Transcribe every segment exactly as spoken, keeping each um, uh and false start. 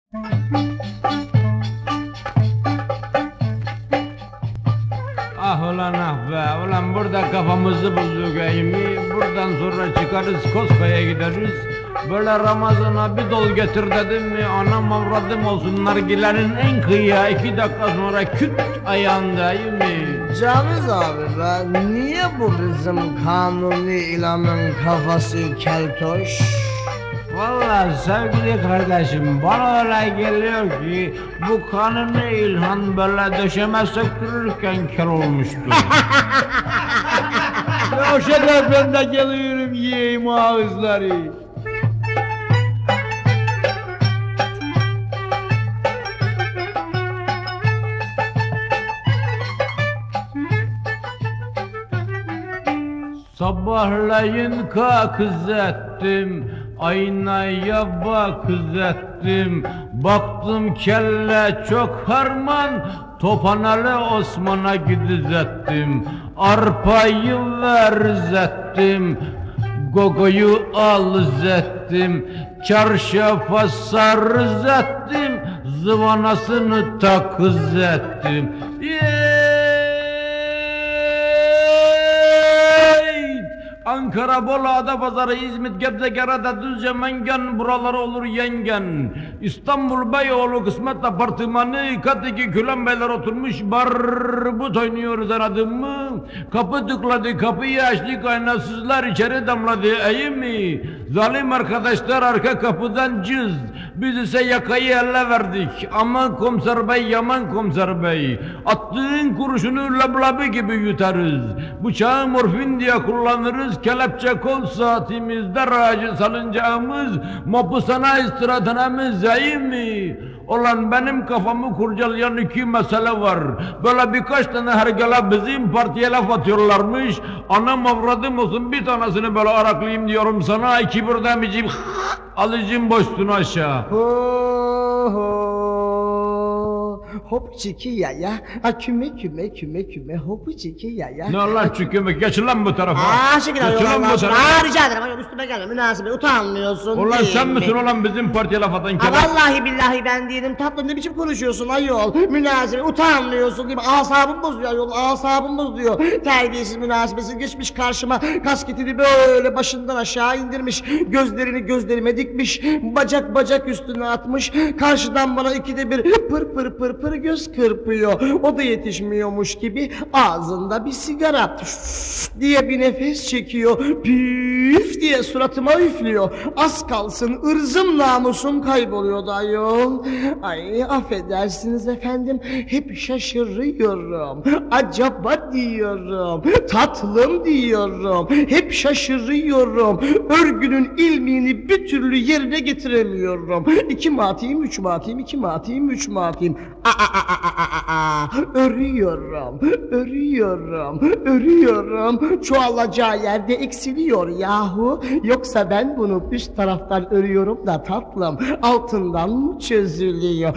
Ah ulan ah be, ulan burada kafamızı bulduk eymi, buradan sonra çıkarız Koska'ya gideriz. Böyle Ramazan'a bir dol getir dedim mi, anam avradım olsun nargilenin en kıyıya, iki dakika sonra küt ayağındayım mi? Camiz abi be, niye bu bizim Kanuni İlhan'ın kafası keltoş? Vallahi sevgili kardeşim, bana öyle geliyor ki bu Kanuni İlhan böyle döşeme söktürürken kel olmuştu. Ve o şekilde ben de geliyorum yiyeyim ağızları. Sabahleyin kakız ettim, aynaya bakız ettim. Baktım kelle çok harman, Topanalı Osman'a gidiz ettim. Arpayı verz ettim, Gogo'yu alız ettim. Çarşafa sarız ettim, zıvanasını takız ettim. Yeee! Ankara, Bolu, Adapazarı, İzmit, Gebze, Gerada, Düzce, Mengen, buraları olur yengen. İstanbul, Beyoğlu, Kısmet Apartmanı, kat iki Külen Beyler oturmuş, barbut oynuyoruz anladın mı? Kapı tıkladı, kapıyı açtı, kaynasızlar içeri damladı, iyi mi? Zalim arkadaşlar arka kapıdan cız, biz ise yakayı elle verdik. Aman komiser bey, yaman komiser bey. Attığın kurşunu leblebi gibi yutarız. Bıçağı morfin diye kullanırız. Kelepçe kol saatimizde racı salıncağımız, mapusana istirahathanemiz iyi mi? Olan benim kafamı kurcalayan iki mesele var. Böyle birkaç tane hergele bizim partiye laf atıyorlarmış. Anam avradım olsun bir tanesini böyle araklayayım diyorum sana. İki bir demeyeceğim, alıcım boştunu aşağı. Ho ho. Hop çiki yaya, ha küme küme küme küme hop çiki yaya. Ne Allah çüküme, geç lan bu tarafa. Aa şekil Geç alıyor lan bu Allah. tarafa. Aa rica ederim, hayır üstüme gelme, münasebet, utanmıyorsun Ulan değil sen mi? misin ulan bizim partiye laf atan Ha kelek? vallahi billahi ben değilim tatlım, ne biçim konuşuyorsun ayol? Münasebet, utanmıyorsun değil mi? Asabım bozuyor ayol, asabım bozuyor. Terbiyesiz münasebetsiz geçmiş karşıma, kasketini böyle başından aşağı indirmiş. Gözlerini gözlerime dikmiş, bacak bacak üstüne atmış. Karşıdan bana ikide bir pır pır pır pır göz kırpıyor. O da yetişmiyormuş gibi ağzında bir sigara diye bir nefes çekiyor. Püf diye suratıma üflüyor. Az kalsın ırzım namusum kayboluyordu ayol. Ay affedersiniz efendim, hep şaşırıyorum. Acaba diyorum, tatlım diyorum. Hep şaşırıyorum. Örgünün ilmini bir türlü yerine getiremiyorum. İki mi atayım, üç mü atayım, iki mi atayım, üç mü atayım? Aa, aa, aa, aa, aa. Örüyorum, örüyorum, örüyorum. Çoğalacağı yerde eksiliyor yahu. Yoksa ben bunu üst taraftan örüyorum da tatlım, altından mı çözülüyor?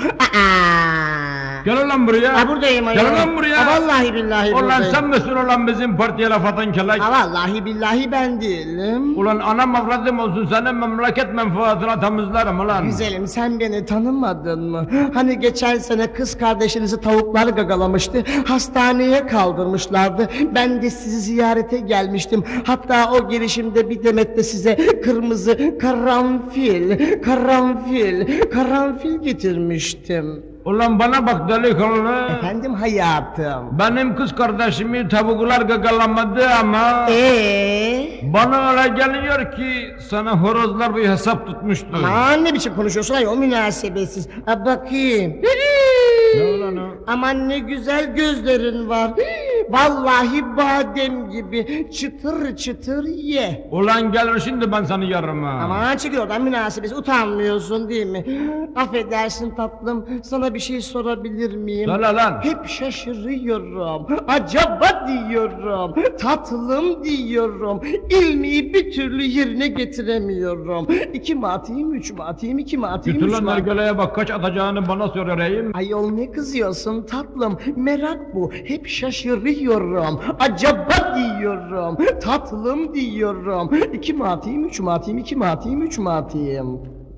Aa. Gel lan buraya. Ha buradayım ayol. Gel lan buraya. Ha vallahi billahi Ulan buradayım. sen misin ulan bizim partiye laf atan kelek? Ha vallahi billahi ben değilim. Ulan anam avradım olsun senin memleket menfaatına temizlerim ulan. Güzelim, sen beni tanımadın mı? Hani geçen sene kız kardeşinizi tavuklar gagalamıştı. Hastaneye kaldırmışlardı. Ben de sizi ziyarete gelmiştim. Hatta o gelişimde bir demet de size kırmızı karanfil, karanfil, karanfil getirmiştim. Ulan bana bak delikanlı. Efendim hayatım. Benim kız kardeşimi tavuklar gagalamadı ama Eee? bana öyle geliyor ki sana horozlar bir hesap tutmuştu. Aman ne biçim konuşuyorsun ayol, münasebetsiz. Ha bakayım. Ne ulan o? Aman ne güzel gözlerin var. Vallahi badem gibi çıtır çıtır ye. Ulan gelir şimdi ben seni yarım ha. Aman çekil oradan, münasebetsiz, utanmıyorsun değil mi? Affedersin tatlım, sana bir şey sorabilir miyim? Söyle lan. Hep şaşırıyorum, acaba diyorum, tatlım diyorum. İlmiyi bir türlü yerine getiremiyorum. İki mi atayım, üç mü atayım, iki mi atayım, Götür üç lan mü atayım? nargileye bak kaç atacağını bana sorayım. Ayol ne kızıyorsun tatlım, merak bu, hep şaşırıyorum, acaba diyorum, tatlım diyorum. İki mi atayım, üç mü atayım, iki mi atayım, üç mü atayım?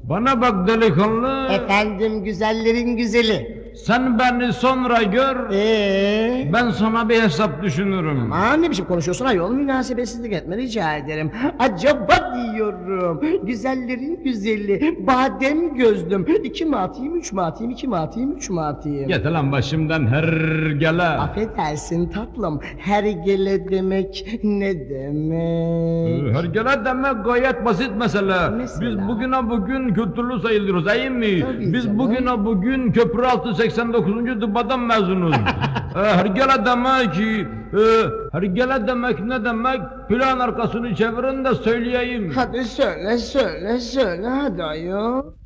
Bana bak delikanlı. Efendim güzellerin güzeli. Sen beni sonra gör. Eee? Ben sana bir hesap düşünürüm. Aman ne biçim konuşuyorsun ayol, münasebetsizlik etme rica ederim. Acaba diyorum, güzellerin güzeli, badem gözlüm. İki mi atayım, üç mü atayım, iki mi atayım, üç mü atayım? Git lan başımdan her gele. Affedersin tatlım, hergele demek ne demek? Her gele demek gayet basit mesele. Mesela? Biz bugüne bugün kültürlü sayılıyoruz değil mi? Tabii Biz canım. bugüne bugün köprü altı seksen dokuzuncu tıbadan mezunuz. e, her gele demek ki, e, her gele demek ne demek? Plan arkasını çevirin de söyleyeyim. Hadi söyle söyle söyle hadi ayol.